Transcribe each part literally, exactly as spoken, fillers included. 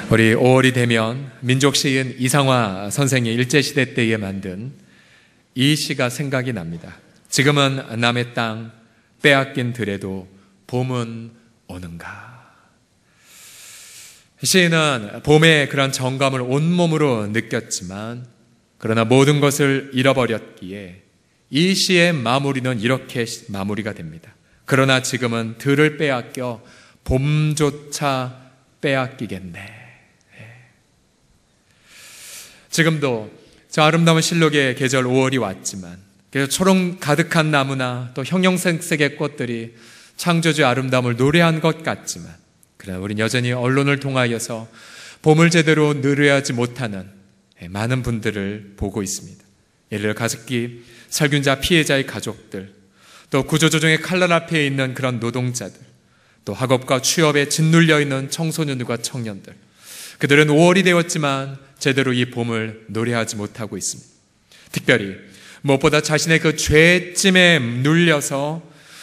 우리 오월이 되면 민족시인 이상화 선생이 일제시대 때에 만든 이 시가 생각이 납니다. 지금은 남의 땅 빼앗긴 들에도 봄은 오는가. 시인은 봄의 그런 정감을 온몸으로 느꼈지만 그러나 모든 것을 잃어버렸기에 이 시의 마무리는 이렇게 마무리가 됩니다. 그러나 지금은 들을 빼앗겨 봄조차 빼앗기겠네. 지금도 저 아름다운 실록의 계절 오월이 왔지만 초록 가득한 나무나 또 형형색색의 꽃들이 창조주의 아름다움을 노래한 것 같지만 그러나 우린 여전히 언론을 통하여서 봄을 제대로 누려하지 못하는 많은 분들을 보고 있습니다. 예를 들어 가습기 살균자 피해자의 가족들, 또 구조조정의 칼날 앞에 있는 그런 노동자들, 또 학업과 취업에 짓눌려 있는 청소년들과 청년들, 그들은 오월이 되었지만 제대로 이 봄을 노래하지 못하고 있습니다. 특별히 무엇보다 자신의 그 죄짐에 눌려서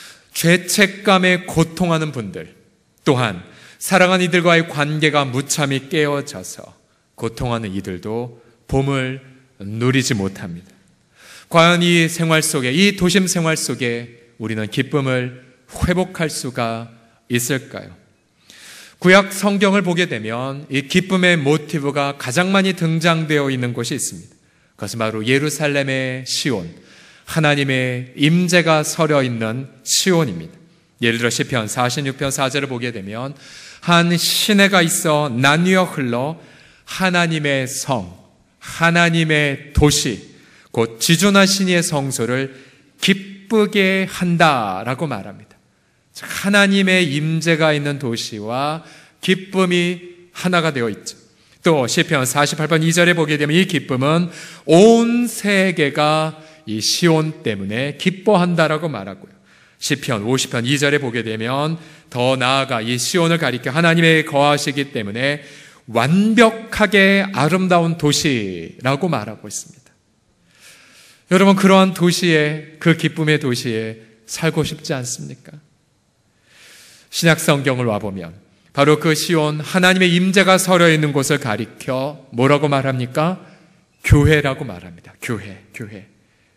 죄책감에 고통하는 분들, 또한 사랑하는 이들과의 관계가 무참히 깨어져서 고통하는 이들도 봄을 누리지 못합니다. 과연 이 생활 속에, 이 도심 생활 속에 우리는 기쁨을 회복할 수가 있을까요? 구약 성경을 보게 되면 이 기쁨의 모티브가 가장 많이 등장되어 있는 곳이 있습니다. 그것은 바로 예루살렘의 시온, 하나님의 임재가 서려 있는 시온입니다. 예를 들어 시편 사십육 편 사 절을 보게 되면 한 시내가 있어 나뉘어 흘러 하나님의 성, 하나님의 도시, 곧 지존하신 이의 성소를 기쁘게 한다라고 말합니다. 하나님의 임재가 있는 도시와 기쁨이 하나가 되어 있죠. 또 시편 사십팔 편 이 절에 보게 되면 이 기쁨은 온 세계가 이 시온 때문에 기뻐한다라고 말하고요. 시편 오십 편 이 절에 보게 되면 더 나아가 이 시온을 가리켜 하나님의 거하시기 때문에 완벽하게 아름다운 도시라고 말하고 있습니다. 여러분, 그러한 도시에, 그 기쁨의 도시에 살고 싶지 않습니까? 신약 성경을 와보면 바로 그 시온, 하나님의 임재가 서려 있는 곳을 가리켜 뭐라고 말합니까? 교회라고 말합니다. 교회, 교회.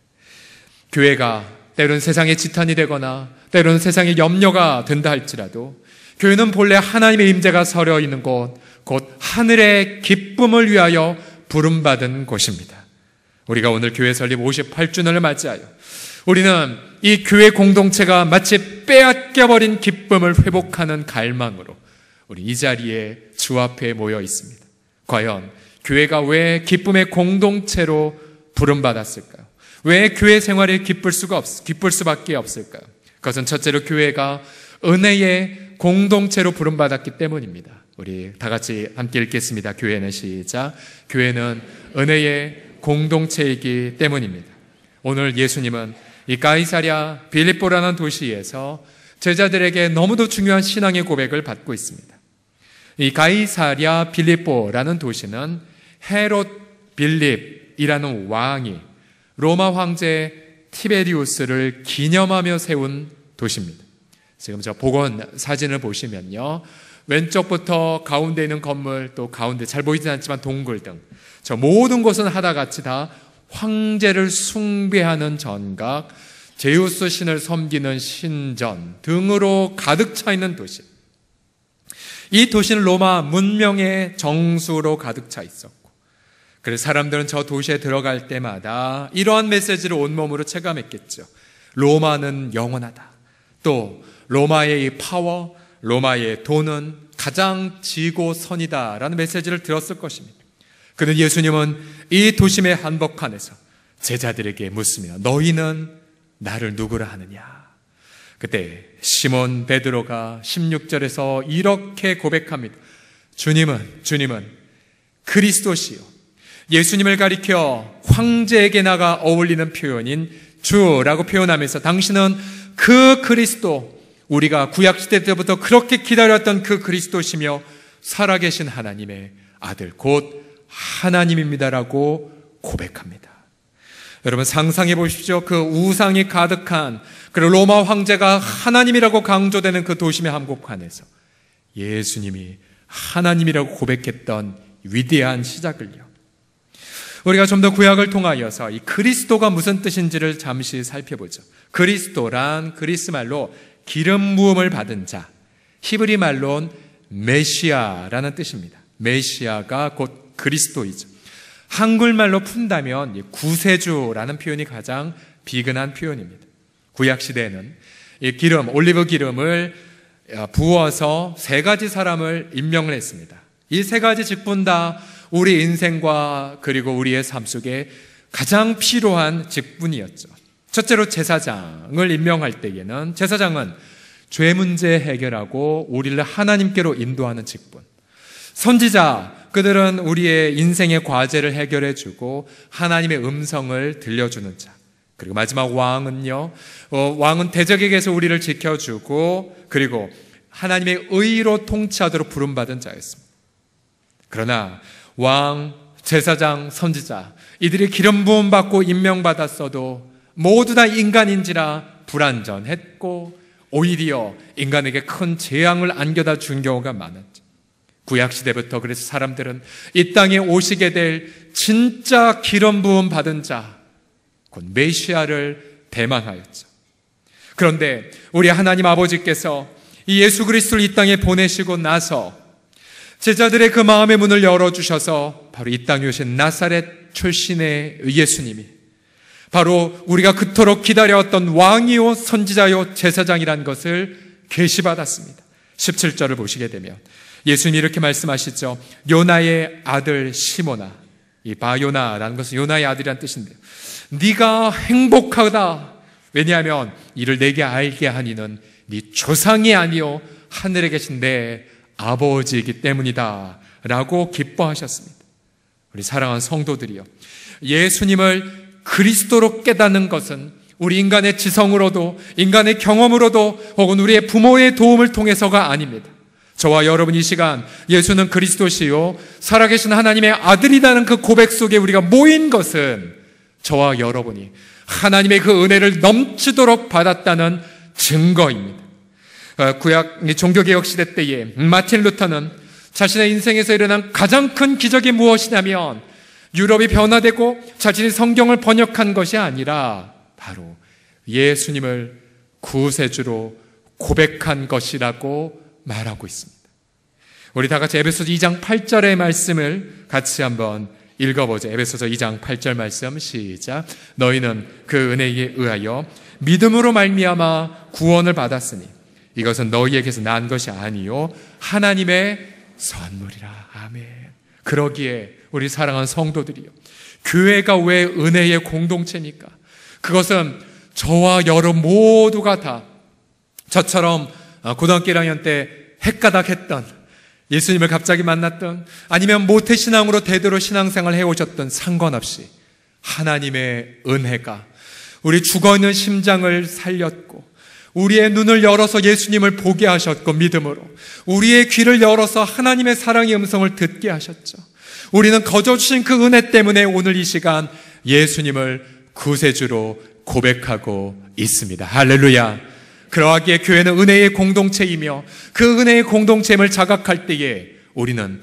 교회가 때로는 세상의 지탄이 되거나 때로는 세상의 염려가 된다 할지라도 교회는 본래 하나님의 임재가 서려 있는 곳, 곧 하늘의 기쁨을 위하여 부름받은 곳입니다. 우리가 오늘 교회 설립 오십팔 주년을 맞이하여 우리는 이 교회 공동체가 마치 빼앗겨버린 기쁨을 회복하는 갈망으로 우리 이 자리에 주 앞에 모여 있습니다. 과연 교회가 왜 기쁨의 공동체로 부름받았을까요? 왜 교회 생활에 기쁠 수가 없, 기쁠 수밖에 없을까요? 그것은 첫째로 교회가 은혜의 공동체로 부름받았기 때문입니다. 우리 다 같이 함께 읽겠습니다. 교회는 시작. 교회는 은혜의 공동체이기 때문입니다. 오늘 예수님은 이 가이사랴 빌립보라는 도시에서 제자들에게 너무도 중요한 신앙의 고백을 받고 있습니다. 이 가이사랴 빌립보라는 도시는 헤롯 빌립이라는 왕이 로마 황제 티베리우스를 기념하며 세운 도시입니다. 지금 저 복원 사진을 보시면요, 왼쪽부터 가운데 있는 건물, 또 가운데 잘 보이진 않지만 동굴 등 저 모든 곳은 하나같이 다 황제를 숭배하는 전각, 제우스 신을 섬기는 신전 등으로 가득 차 있는 도시. 이 도시는 로마 문명의 정수로 가득 차 있었고, 그래서 사람들은 저 도시에 들어갈 때마다 이러한 메시지를 온몸으로 체감했겠죠. 로마는 영원하다. 또 로마의 이 파워, 로마의 돈은 가장 지고선이다라는 메시지를 들었을 것입니다. 그런데 예수님은 이 도심의 한복판에서 제자들에게 묻습니다. 너희는 나를 누구라 하느냐? 그때 시몬 베드로가 십육 절에서 이렇게 고백합니다. 주님은 주님은 그리스도시요, 예수님을 가리켜 황제에게나가 어울리는 표현인 주라고 표현하면서 당신은 그 그리스도, 우리가 구약시대 때부터 그렇게 기다렸던 그 그리스도시며 살아계신 하나님의 아들 곧 하나님입니다라고 고백합니다. 여러분, 상상해 보십시오. 그 우상이 가득한 그 로마 황제가 하나님이라고 강조되는 그 도심의 한복판에서 예수님이 하나님이라고 고백했던 위대한 시작을요. 우리가 좀 더 구약을 통하여서 이 그리스도가 무슨 뜻인지를 잠시 살펴보죠. 그리스도란 그리스 말로 기름 부음을 받은 자, 히브리 말로는 메시아라는 뜻입니다. 메시아가 곧 그리스도이죠. 한글말로 푼다면 구세주라는 표현이 가장 비근한 표현입니다. 구약 시대에는 이 기름, 올리브 기름을 부어서 세 가지 사람을 임명을 했습니다. 이 세 가지 직분 다 우리 인생과 그리고 우리의 삶 속에 가장 필요한 직분이었죠. 첫째로 제사장을 임명할 때에는 제사장은 죄 문제 해결하고 우리를 하나님께로 인도하는 직분. 선지자, 그들은 우리의 인생의 과제를 해결해주고 하나님의 음성을 들려주는 자. 그리고 마지막 왕은요, 어, 왕은 대적에게서 우리를 지켜주고 그리고 하나님의 의로 통치하도록 부름받은 자였습니다. 그러나 왕, 제사장, 선지자, 이들이 기름 부음 받고 임명받았어도 모두 다 인간인지라 불완전했고 오히려 인간에게 큰 재앙을 안겨다 준 경우가 많았죠. 구약시대부터 그래서 사람들은 이 땅에 오시게 될 진짜 기름 부음 받은 자, 곧 메시아를 대망하였죠. 그런데 우리 하나님 아버지께서 이 예수 그리스도를 이 땅에 보내시고 나서 제자들의 그 마음의 문을 열어주셔서 바로 이 땅에 오신 나사렛 출신의 예수님이 바로 우리가 그토록 기다려왔던 왕이요 선지자요 제사장이라는 것을 계시받았습니다. 십칠 절을 보시게 되면 예수님이 이렇게 말씀하시죠. 요나의 아들 시몬아, 이 바요나라는 것은 요나의 아들이라는 뜻인데요, 네가 행복하다. 왜냐하면 이를 내게 알게 하니는 네 조상이 아니요 하늘에 계신 내 아버지이기 때문이다 라고 기뻐하셨습니다. 우리 사랑하는 성도들이요, 예수님을 그리스도로 깨닫는 것은 우리 인간의 지성으로도 인간의 경험으로도 혹은 우리의 부모의 도움을 통해서가 아닙니다. 저와 여러분 이 시간 예수는 그리스도시요 살아계신 하나님의 아들이라는 그 고백 속에 우리가 모인 것은 저와 여러분이 하나님의 그 은혜를 넘치도록 받았다는 증거입니다. 구약 종교개혁 시대 때에 마틴 루터는 자신의 인생에서 일어난 가장 큰 기적이 무엇이냐면 유럽이 변화되고 자신이 성경을 번역한 것이 아니라 바로 예수님을 구세주로 고백한 것이라고 말하고 있습니다. 우리 다 같이 에베소서 이 장 팔 절의 말씀을 같이 한번 읽어보죠. 에베소서 이 장 팔 절 말씀 시작. 너희는 그 은혜에 의하여 믿음으로 말미암아 구원을 받았으니 이것은 너희에게서 난 것이 아니요 하나님의 선물이라. 아멘. 그러기에 우리 사랑하는 성도들이요, 교회가 왜 은혜의 공동체입니까? 그것은 저와 여러분 모두가 다 저처럼 고등학교 일 학년 때 헷가닥했던, 예수님을 갑자기 만났던, 아니면 모태신앙으로 대대로 신앙생활을 해오셨던 상관없이 하나님의 은혜가 우리 죽어있는 심장을 살렸고 우리의 눈을 열어서 예수님을 보게 하셨고 믿음으로 우리의 귀를 열어서 하나님의 사랑의 음성을 듣게 하셨죠. 우리는 거저 주신 그 은혜 때문에 오늘 이 시간 예수님을 구세주로 고백하고 있습니다. 할렐루야. 그러하기에 교회는 은혜의 공동체이며 그 은혜의 공동체임을 자각할 때에 우리는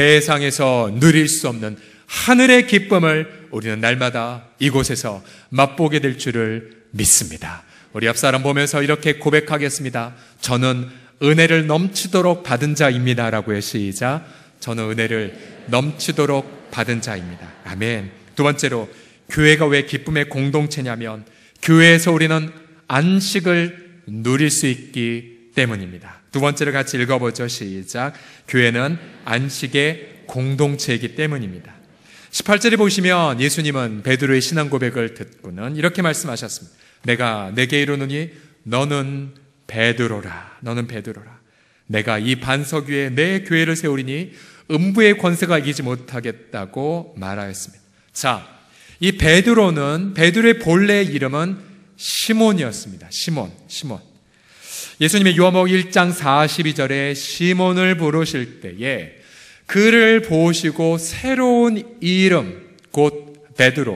세상에서 누릴 수 없는 하늘의 기쁨을 우리는 날마다 이곳에서 맛보게 될 줄을 믿습니다. 우리 옆 사람 보면서 이렇게 고백하겠습니다. 저는 은혜를 넘치도록 받은 자입니다 라고요. 시작. 저는 은혜를 넘치도록 받은 자입니다. 아멘. 두 번째로 교회가 왜 기쁨의 공동체냐면 교회에서 우리는 안식을 누릴 수 있기 때문입니다. 두 번째로 같이 읽어보죠. 시작. 교회는 안식의 공동체이기 때문입니다. 십팔 절에 보시면 예수님은 베드로의 신앙 고백을 듣고는 이렇게 말씀하셨습니다. 내가 내게 이르노니 너는 베드로라. 너는 베드로라. 내가 이 반석 위에 내 교회를 세우리니 음부의 권세가 이기지 못하겠다고 말하였습니다. 자, 이 베드로는, 베드로의 본래 이름은 시몬이었습니다. 시몬, 시몬. 예수님의 요한복음 일 장 사십이 절에 시몬을 부르실 때에 그를 보시고 새로운 이름, 곧 베드로,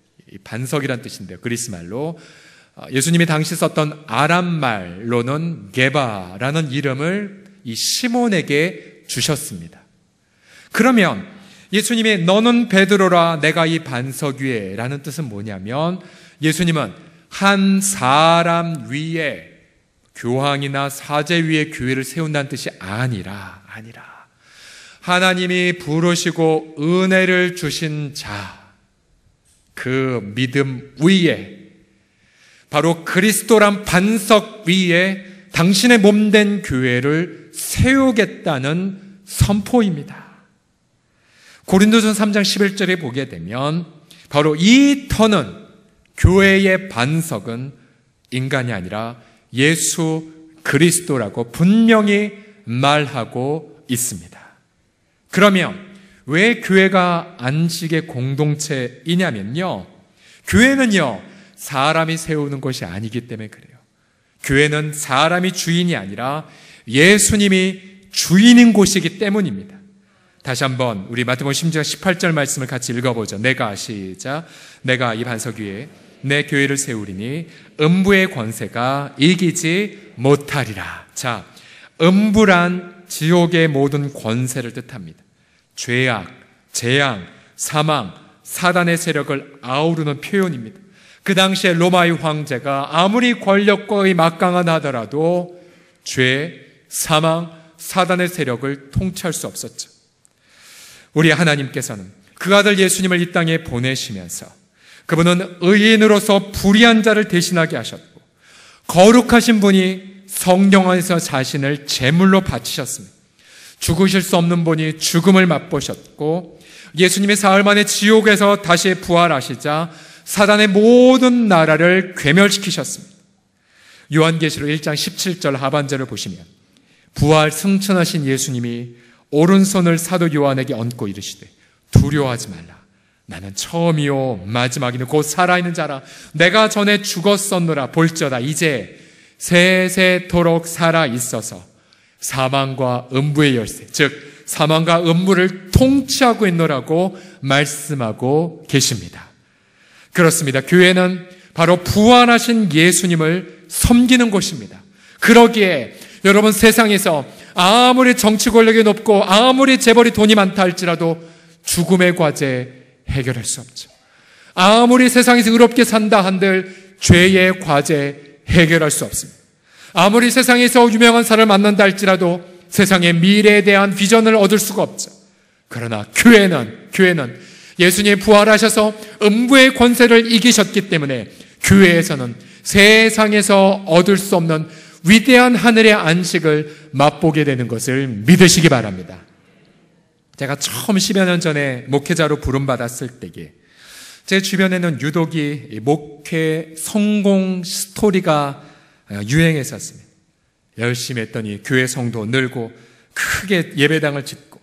반석이란 뜻인데요. 그리스 말로 예수님이 당시 썼던 아람 말로는 게바라는 이름을 이 시몬에게 주셨습니다. 그러면 예수님이 너는 베드로라 내가 이 반석 위에 라는 뜻은 뭐냐면 예수님은 한 사람 위에 교황이나 사제 위에 교회를 세운다는 뜻이 아니라 아니라 하나님이 부르시고 은혜를 주신 자, 그 믿음 위에 바로 그리스도란 반석 위에 당신의 몸된 교회를 세우겠다는 선포입니다. 고린도전 삼 장 십일 절에 보게 되면 바로 이 터는 교회의 반석은 인간이 아니라 예수 그리스도라고 분명히 말하고 있습니다. 그러면 왜 교회가 안식의 공동체이냐면요, 교회는요 사람이 세우는 것이 아니기 때문에 그래요. 교회는 사람이 주인이 아니라 예수님이 주인인 곳이기 때문입니다. 다시 한번 우리 마태복음 십 장 십팔 절 말씀을 같이 읽어보죠. 내가 시작 내가 이 반석 위에 내 교회를 세우리니 음부의 권세가 이기지 못하리라. 자, 음부란 지옥의 모든 권세를 뜻합니다. 죄악, 재앙, 사망, 사단의 세력을 아우르는 표현입니다. 그 당시에 로마의 황제가 아무리 권력과의 막강하다 하더라도 죄, 사망, 사단의 세력을 통치할 수 없었죠. 우리 하나님께서는 그 아들 예수님을 이 땅에 보내시면서 그분은 의인으로서 불의한 자를 대신하게 하셨고 거룩하신 분이 성령 안에서 자신을 제물로 바치셨습니다. 죽으실 수 없는 분이 죽음을 맛보셨고 예수님의 사흘 만에 지옥에서 다시 부활하시자 사단의 모든 나라를 괴멸시키셨습니다. 요한계시록 일 장 십칠 절 하반절을 보시면 부활 승천하신 예수님이 오른손을 사도 요한에게 얹고 이르시되 두려워하지 말라. 나는 처음이요 마지막이요 곧 살아있는 자라. 내가 전에 죽었었노라. 볼지어다 이제 세세토록 살아있어서 사망과 음부의 열쇠, 즉 사망과 음부를 통치하고 있노라고 말씀하고 계십니다. 그렇습니다. 교회는 바로 부활하신 예수님을 섬기는 곳입니다. 그러기에 여러분, 세상에서 아무리 정치 권력이 높고 아무리 재벌이 돈이 많다 할지라도 죽음의 과제 해결할 수 없죠. 아무리 세상에서 의롭게 산다 한들 죄의 과제 해결할 수 없습니다. 아무리 세상에서 유명한 사람을 만난다 할지라도 세상의 미래에 대한 비전을 얻을 수가 없죠. 그러나 교회는 교회는 예수님이 부활하셔서 음부의 권세를 이기셨기 때문에 교회에서는 세상에서 얻을 수 없는 위대한 하늘의 안식을 맛보게 되는 것을 믿으시기 바랍니다. 제가 처음 십여 년 전에 목회자로 부름받았을 때에 제 주변에는 유독이 목회 성공 스토리가 유행했었습니다. 열심히 했더니 교회 성도 늘고 크게 예배당을 짓고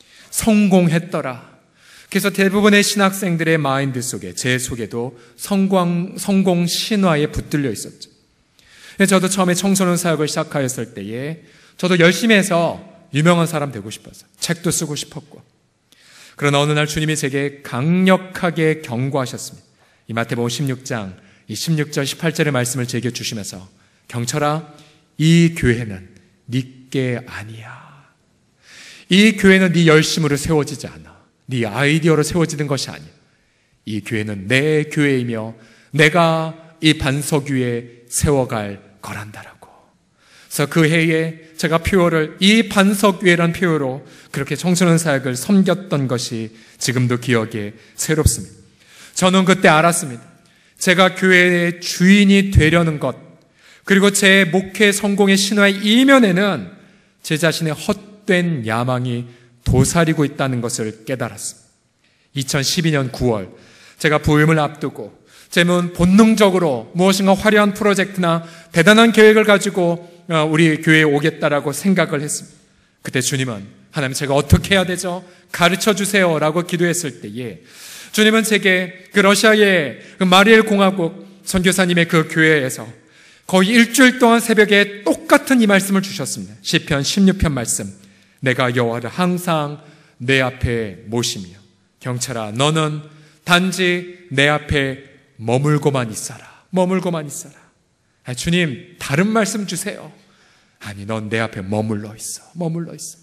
성공했더라. 그래서 대부분의 신학생들의 마인드 속에 제 속에도 성공, 성공 신화에 붙들려 있었죠. 저도 처음에 청소년 사역을 시작하였을 때에 저도 열심히 해서 유명한 사람 되고 싶었어요. 책도 쓰고 싶었고. 그러나 어느 날 주님이 제게 강력하게 경고하셨습니다. 이 마태복음 십육 장 이 십육 절 십팔 절의 말씀을 제게 주시면서 경철아, 이 교회는 네게 아니야. 이 교회는 네 열심으로 세워지지 않아. 네 아이디어로 세워지는 것이 아니야. 이 교회는 내 교회이며 내가 이 반석 위에 세워갈 거란다라고. 그래서 그 해에 제가 표어를 이 반석 위에라는 표어로 그렇게 청소년 사역을 섬겼던 것이 지금도 기억에 새롭습니다. 저는 그때 알았습니다. 제가 교회의 주인이 되려는 것, 그리고 제 목회 성공의 신화의 이면에는 제 자신의 헛된 야망이 도사리고 있다는 것을 깨달았습니다. 이천십이 년 구월 제가 부임을 앞두고 제는 본능적으로 무엇인가 화려한 프로젝트나 대단한 계획을 가지고 우리 교회에 오겠다라고 생각을 했습니다. 그때 주님은 하나님 제가 어떻게 해야 되죠? 가르쳐 주세요 라고 기도했을 때에 주님은 제게 그 러시아의 그 마리엘 공화국 선교사님의 그 교회에서 거의 일주일 동안 새벽에 똑같은 이 말씀을 주셨습니다. 시편 십육 편 말씀. 내가 여호와를 항상 내 앞에 모시며 경찰아 너는 단지 내 앞에 머물고만 있어라. 머물고만 있어라. 아, 주님 다른 말씀 주세요. 아니 넌 내 앞에 머물러 있어. 머물러 있어.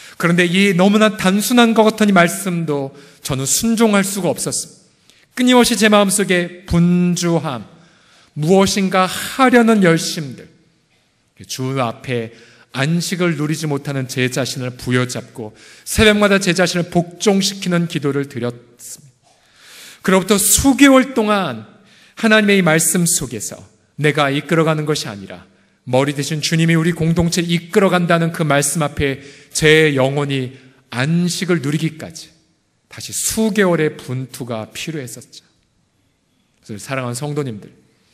그런데 이 너무나 단순한 것 같은 이 말씀도 저는 순종할 수가 없었습니다. 끊임없이 제 마음속에 분주함, 무엇인가 하려는 열심들, 주 앞에 안식을 누리지 못하는 제 자신을 부여잡고 새벽마다 제 자신을 복종시키는 기도를 드렸습니다. 그로부터 수개월 동안 하나님의 이 말씀 속에서 내가 이끌어가는 것이 아니라 머리 대신 주님이 우리 공동체를 이끌어간다는 그 말씀 앞에 제 영혼이 안식을 누리기까지 다시 수개월의 분투가 필요했었죠. 그래서 사랑하는 성도님들,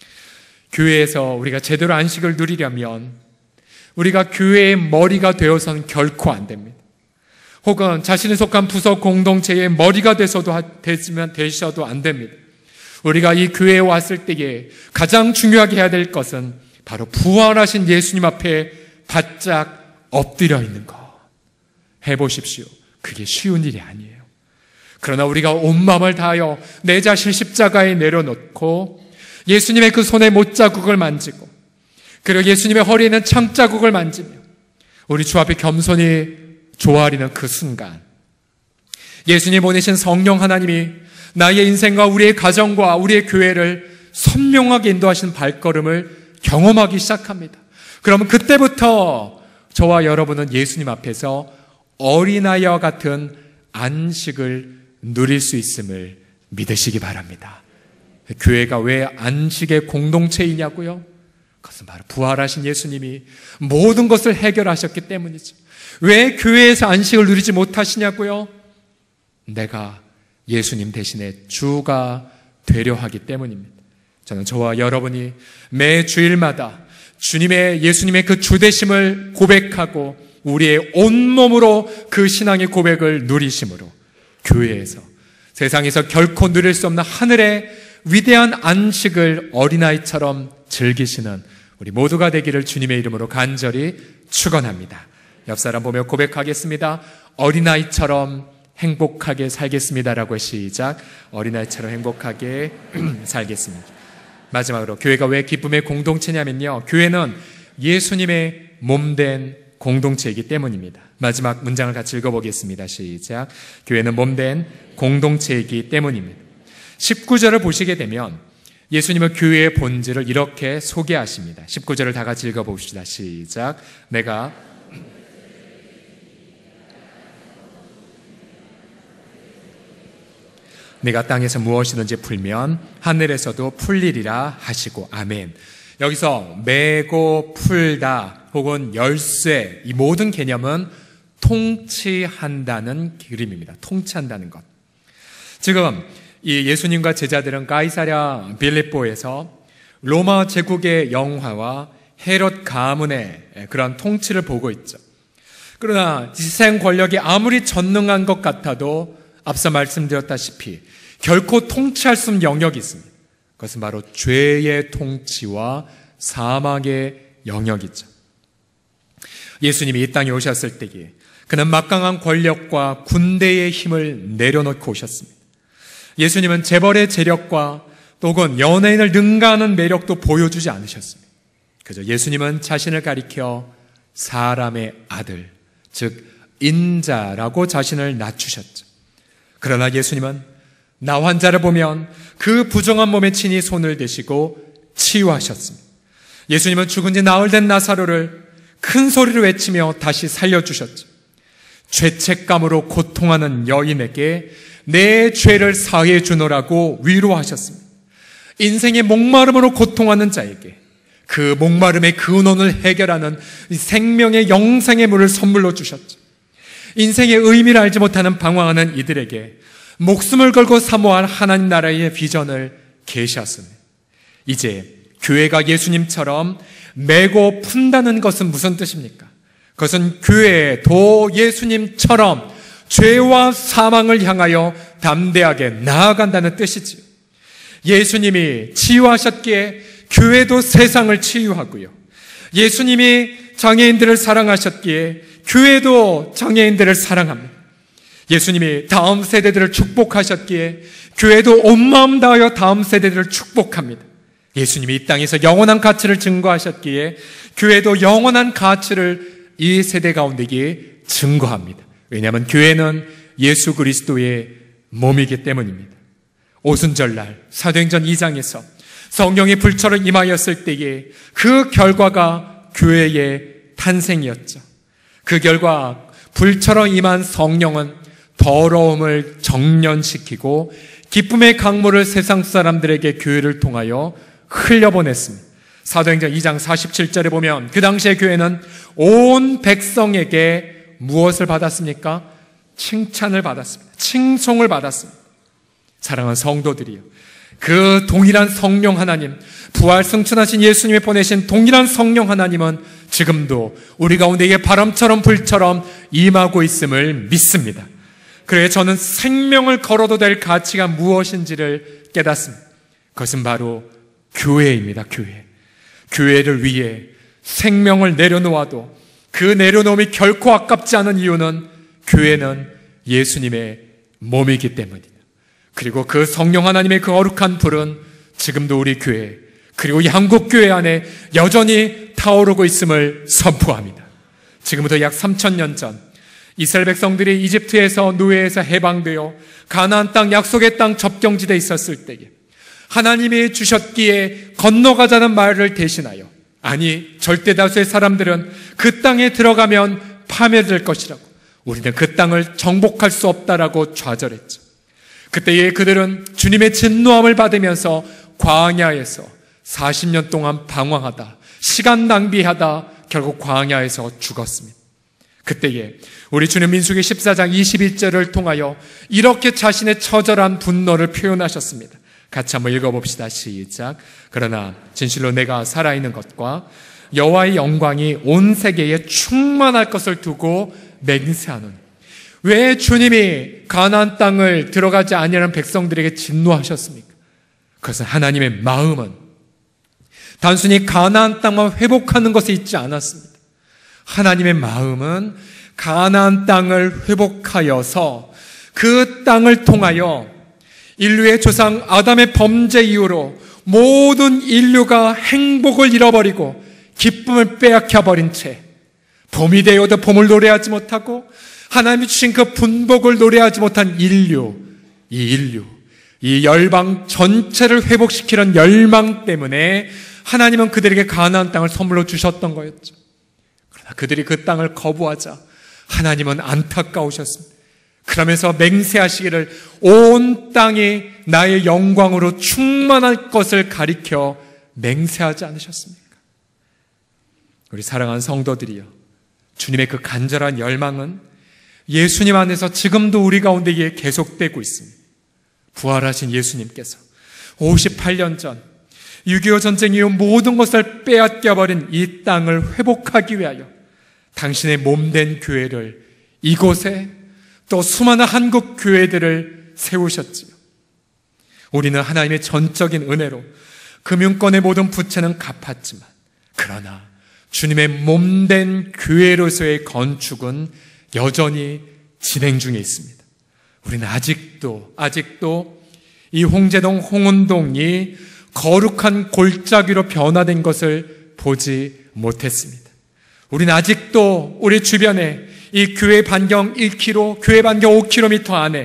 교회에서 우리가 제대로 안식을 누리려면 우리가 교회의 머리가 되어서는 결코 안 됩니다. 혹은 자신이 속한 부서 공동체의 머리가 되셔도, 되시면 되셔도 안 됩니다. 우리가 이 교회에 왔을 때에 가장 중요하게 해야 될 것은 바로 부활하신 예수님 앞에 바짝 엎드려 있는 것. 해보십시오. 그게 쉬운 일이 아니에요. 그러나 우리가 온 마음을 다하여 내 자신을 십자가에 내려놓고 예수님의 그 손에 못자국을 만지고 그리고 예수님의 허리에 있는 창자국을 만지며 우리 주 앞에 겸손히 조아리는 그 순간 예수님 보내신 성령 하나님이 나의 인생과 우리의 가정과 우리의 교회를 선명하게 인도하시는 발걸음을 경험하기 시작합니다. 그러면 그때부터 저와 여러분은 예수님 앞에서 어린아이와 같은 안식을 누릴 수 있음을 믿으시기 바랍니다. 교회가 왜 안식의 공동체이냐고요? 그것은 바로 부활하신 예수님이 모든 것을 해결하셨기 때문이죠. 왜 교회에서 안식을 누리지 못하시냐고요? 내가 예수님 대신에 주가 되려 하기 때문입니다. 저는 저와 여러분이 매 주일마다 주님의 예수님의 그 주되심을 고백하고 우리의 온몸으로 그 신앙의 고백을 누리심으로 교회에서 세상에서 결코 누릴 수 없는 하늘의 위대한 안식을 어린아이처럼 즐기시는 우리 모두가 되기를 주님의 이름으로 간절히 축원합니다. 옆 사람 보며 고백하겠습니다. 어린아이처럼 행복하게 살겠습니다라고 시작. 어린아이처럼 행복하게 살겠습니다. 마지막으로 교회가 왜 기쁨의 공동체냐면요, 교회는 예수님의 몸된 공동체이기 때문입니다. 마지막 문장을 같이 읽어보겠습니다. 시작. 교회는 몸된 공동체이기 때문입니다. 십구 절을 보시게 되면 예수님은 교회의 본질을 이렇게 소개하십니다. 십구 절을 다 같이 읽어봅시다. 시작. 내가 내가 땅에서 무엇이든지 풀면 하늘에서도 풀리리라 하시고 아멘. 여기서 메고 풀다 혹은 열쇠, 이 모든 개념은 통치한다는 그림입니다. 통치한다는 것. 지금 이 예수님과 제자들은 가이사랴 빌립보에서 로마 제국의 영화와 헤롯 가문의 그런 통치를 보고 있죠. 그러나 지생 권력이 아무리 전능한 것 같아도 앞서 말씀드렸다시피 결코 통치할 수 없는 영역이 있습니다. 그것은 바로 죄의 통치와 사망의 영역이죠. 예수님이 이 땅에 오셨을 때에 그는 막강한 권력과 군대의 힘을 내려놓고 오셨습니다. 예수님은 재벌의 재력과 혹은 연예인을 능가하는 매력도 보여주지 않으셨습니다. 그저 예수님은 자신을 가리켜 사람의 아들, 즉 인자라고 자신을 낮추셨죠. 그러나 예수님은 나 환자를 보면 그 부정한 몸에 친히 손을 대시고 치유하셨습니다. 예수님은 죽은 지 나흘 된 나사로를 큰 소리로 외치며 다시 살려주셨죠. 죄책감으로 고통하는 여인에게 내 죄를 사해 주노라고 위로하셨습니다. 인생의 목마름으로 고통하는 자에게 그 목마름의 근원을 해결하는 생명의 영생의 물을 선물로 주셨죠. 인생의 의미를 알지 못하는 방황하는 이들에게 목숨을 걸고 사모할 하나님 나라의 비전을 계시하십니다. 이제 교회가 예수님처럼 메고 푼다는 것은 무슨 뜻입니까? 그것은 교회도 예수님처럼 죄와 사망을 향하여 담대하게 나아간다는 뜻이지요. 예수님이 치유하셨기에 교회도 세상을 치유하고요. 예수님이 장애인들을 사랑하셨기에 교회도 장애인들을 사랑합니다. 예수님이 다음 세대들을 축복하셨기에 교회도 온 마음 다하여 다음 세대들을 축복합니다. 예수님이 이 땅에서 영원한 가치를 증거하셨기에 교회도 영원한 가치를 이 세대 가운데에 증거합니다. 왜냐하면 교회는 예수 그리스도의 몸이기 때문입니다. 오순절날 사도행전 이 장에서 성령이 불처럼 임하였을 때에 그 결과가 교회의 탄생이었죠. 그 결과 불처럼 임한 성령은 더러움을 정련시키고 기쁨의 강물을 세상 사람들에게 교회를 통하여 흘려보냈습니다. 사도행전 이 장 사십칠 절에 보면 그 당시의 교회는 온 백성에게 무엇을 받았습니까? 칭찬을 받았습니다. 칭송을 받았습니다. 사랑하는 성도들이요, 그 동일한 성령 하나님, 부활 승천하신 예수님이 보내신 동일한 성령 하나님은 지금도 우리 가운데에 바람처럼 불처럼 임하고 있음을 믿습니다. 그래 저는 생명을 걸어도 될 가치가 무엇인지를 깨닫습니다. 그것은 바로 교회입니다. 교회. 교회를 위해 생명을 내려놓아도 그 내려놓음이 결코 아깝지 않은 이유는 교회는 예수님의 몸이기 때문입니다. 그리고 그 성령 하나님의 그 거룩한 불은 지금도 우리 교회, 그리고 이 한국 교회 안에 여전히 타오르고 있음을 선포합니다. 지금부터 약 삼천 년 전 이스라엘 백성들이 이집트에서 노예에서 해방되어 가나안 땅, 약속의 땅 접경지대에 있었을 때에 하나님이 주셨기에 건너가자는 말을 대신하여, 아니 절대 다수의 사람들은 그 땅에 들어가면 파멸될 것이라고, 우리는 그 땅을 정복할 수 없다라고 좌절했죠. 그때에 그들은 주님의 진노함을 받으면서 광야에서 사십 년 동안 방황하다, 시간 낭비하다 결국 광야에서 죽었습니다. 그때에 우리 주님 민수기 십사 장 이십일 절을 통하여 이렇게 자신의 처절한 분노를 표현하셨습니다. 같이 한번 읽어봅시다. 시작. 그러나 진실로 내가 살아있는 것과 여호와의 영광이 온 세계에 충만할 것을 두고 맹세하노니. 왜 주님이 가나안 땅을 들어가지 아니하는 백성들에게 진노하셨습니까? 그것은 하나님의 마음은 단순히 가나안 땅만 회복하는 것에 있지 않았습니다. 하나님의 마음은 가나안 땅을 회복하여서 그 땅을 통하여 인류의 조상 아담의 범죄 이후로 모든 인류가 행복을 잃어버리고 기쁨을 빼앗겨버린 채 봄이 되어도 봄을 노래하지 못하고 하나님이 주신 그 분복을 노래하지 못한 인류, 이 인류, 이 열방 전체를 회복시키는 열망 때문에 하나님은 그들에게 가나안 땅을 선물로 주셨던 거였죠. 그러나 그들이 그 땅을 거부하자 하나님은 안타까우셨습니다. 그러면서 맹세하시기를 온 땅이 나의 영광으로 충만할 것을 가리켜 맹세하지 않으셨습니까? 우리 사랑하는 성도들이여, 주님의 그 간절한 열망은 예수님 안에서 지금도 우리 가운데에 계속되고 있습니다. 부활하신 예수님께서 오십팔 년 전 육이오 전쟁 이후 모든 것을 빼앗겨버린 이 땅을 회복하기 위하여 당신의 몸된 교회를 이곳에, 또 수많은 한국 교회들을 세우셨지요. 우리는 하나님의 전적인 은혜로 금융권의 모든 부채는 갚았지만, 그러나 주님의 몸된 교회로서의 건축은 여전히 진행 중에 있습니다. 우리는 아직도 아직도 이 홍제동 홍은동이 거룩한 골짜기로 변화된 것을 보지 못했습니다. 우리는 아직도 우리 주변에 이 교회 반경 일 킬로미터, 교회 반경 오 킬로미터 안에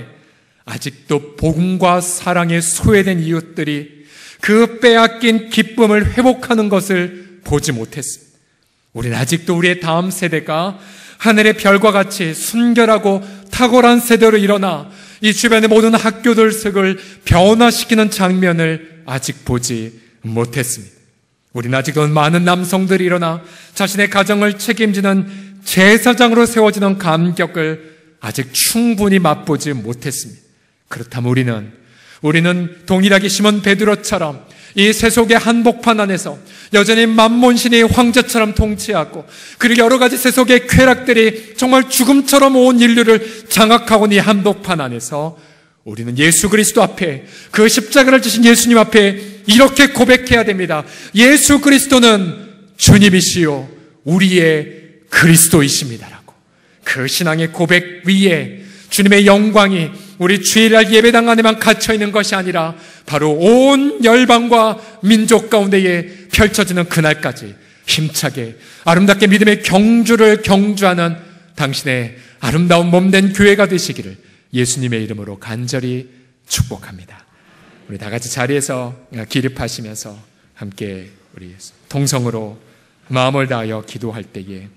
아직도 복음과 사랑에 소외된 이웃들이 그 빼앗긴 기쁨을 회복하는 것을 보지 못했습니다. 우리는 아직도 우리의 다음 세대가 하늘의 별과 같이 순결하고 탁월한 세대로 일어나 이 주변의 모든 학교들을 변화시키는 장면을 아직 보지 못했습니다. 우리는 아직도 많은 남성들이 일어나 자신의 가정을 책임지는 제사장으로 세워지는 감격을 아직 충분히 맛보지 못했습니다. 그렇다면 우리는 우리는 동일하게 시몬 베드로처럼 이 세속의 한복판 안에서 여전히 만몬신이 황제처럼 통치하고, 그리고 여러 가지 세속의 쾌락들이 정말 죽음처럼 온 인류를 장악하고 있는 이 한복판 안에서 우리는 예수 그리스도 앞에, 그 십자가를 지신 예수님 앞에 이렇게 고백해야 됩니다. 예수 그리스도는 주님이시요 우리의 그리스도이십니다라고. 그 신앙의 고백 위에 주님의 영광이 우리 주일날 예배당 안에만 갇혀있는 것이 아니라 바로 온 열방과 민족 가운데에 펼쳐지는 그날까지 힘차게 아름답게 믿음의 경주를 경주하는 당신의 아름다운 몸된 교회가 되시기를 예수님의 이름으로 간절히 축복합니다. 우리 다 같이 자리에서 기립하시면서 함께 우리 동성으로 마음을 다하여 기도할 때에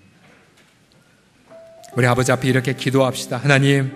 우리 아버지 앞에 이렇게 기도합시다. 하나님,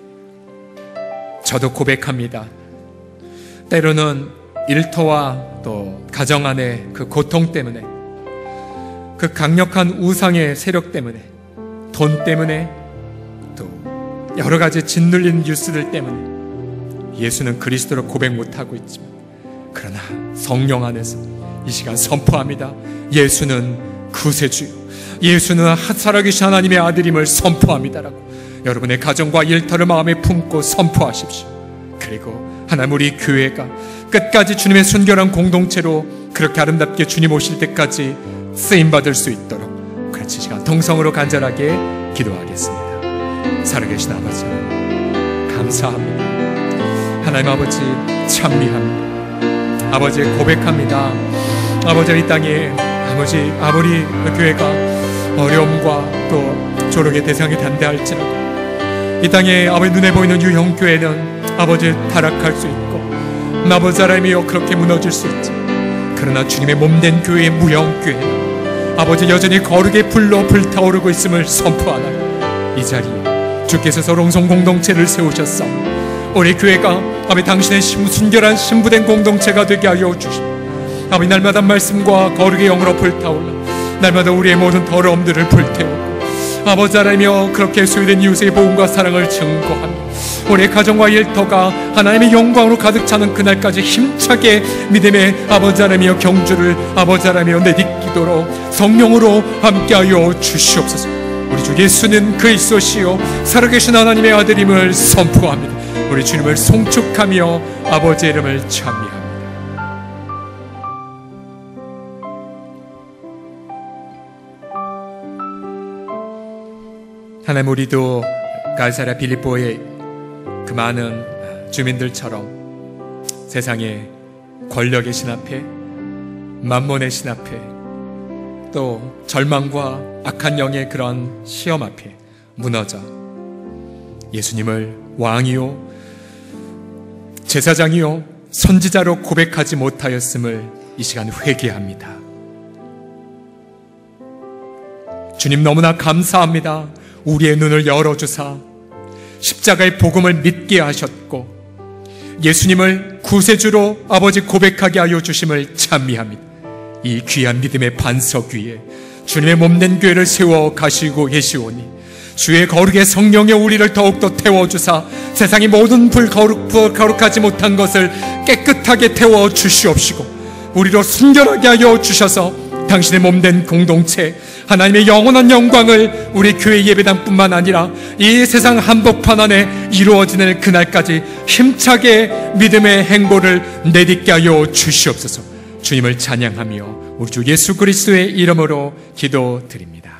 저도 고백합니다. 때로는 일터와 또 가정 안의 그 고통 때문에, 그 강력한 우상의 세력 때문에, 돈 때문에, 또 여러 가지 짓눌린 뉴스들 때문에 예수는 그리스도로 고백 못하고 있지만, 그러나 성령 안에서 이 시간 선포합니다. 예수는 구세주요, 예수는 살아계신 하나님의 아들임을 선포합니다라고 여러분의 가정과 일터를 마음에 품고 선포하십시오. 그리고 하나님, 우리 교회가 끝까지 주님의 순결한 공동체로 그렇게 아름답게 주님 오실 때까지 쓰임받을 수 있도록 그렇지 이 시간 동성으로 간절하게 기도하겠습니다. 살아계신 아버지 감사합니다. 하나님 아버지 찬미합니다. 아버지 고백합니다. 아버지, 이 땅에 아버지 아무리 그 교회가 어려움과 또 조력의 대상이 단대할지라도 이 땅에 아버지 눈에 보이는 유형교회는 아버지 타락할 수 있고 아버지 하나님이여 그렇게 무너질 수 있지. 그러나 주님의 몸된 교회의 무형교회는 아버지 여전히 거룩의 불로 불타오르고 있음을 선포하나니 이 자리에 주께서 서롱성 공동체를 세우셨사 우리 교회가 아버지 당신의 순결한 신부된 공동체가 되게 하여 주시고 아버지 날마다 말씀과 거룩의 영으로 불타올라 날마다 우리의 모든 더러움들을 불태우고 아버지 하나님이여 그렇게 소유된 이웃의 복음과 사랑을 증거하며 우리의 가정과 일터가 하나님의 영광으로 가득 차는 그날까지 힘차게 믿음의 아버지 하나님이여 경주를 아버지 하나님이여 내딛기도록 성령으로 함께하여 주시옵소서. 우리 주 예수는 그리스도시요 살아계신 하나님의 아들임을 선포합니다. 우리 주님을 송축하며 아버지의 이름을 찬미합니다. 하나님, 우리도 가이사랴 빌립보의 그 많은 주민들처럼 세상의 권력의 신 앞에, 만몬의 신 앞에, 또 절망과 악한 영의 그런 시험 앞에 무너져 예수님을 왕이요 제사장이요 선지자로 고백하지 못하였음을 이 시간 회개합니다. 주님, 너무나 감사합니다. 우리의 눈을 열어주사 십자가의 복음을 믿게 하셨고 예수님을 구세주로 아버지 고백하게 하여 주심을 찬미합니다. 이 귀한 믿음의 반석 위에 주님의 몸된 교회를 세워 가시고 계시오니 주의 거룩의 성령에 우리를 더욱더 태워주사 세상의 모든 불거룩, 거룩하지 못한 것을 깨끗하게 태워주시옵시고 우리로 순결하게 하여 주셔서 당신의 몸된 공동체 하나님의 영원한 영광을 우리 교회 예배당뿐만 아니라 이 세상 한복판 안에 이루어지는 그날까지 힘차게 믿음의 행보를 내딛게 하여 주시옵소서. 주님을 찬양하며 우리 주 예수 그리스도의 이름으로 기도드립니다.